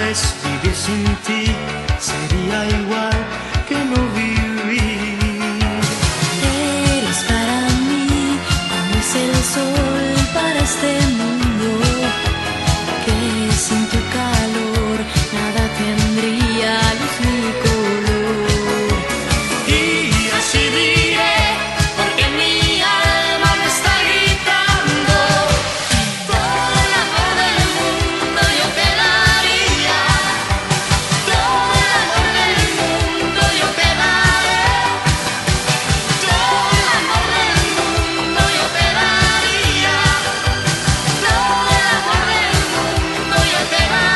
Pues vivir sin ti sería igual que no vivir. Eres para mí como es el sol para este mundo, que sin tu calor nada tendría luz ni color. Y así diré, porque mi alma me está gritando. Todo el amor del mundo yo te daría. Todo el amor del mundo yo te daré. Todo el amor del mundo yo te daría. Todo el amor del mundo yo te daré.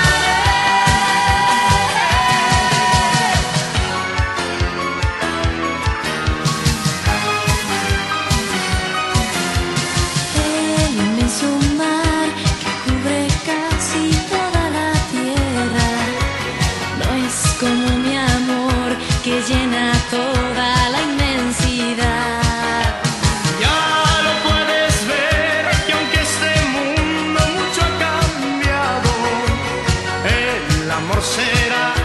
El inmenso mar que cubre casi toda la tierra no es como mi amor que llena toda la inmensidad. Ya lo puedes ver, que aunque este mundo mucho ha cambiado, el amor será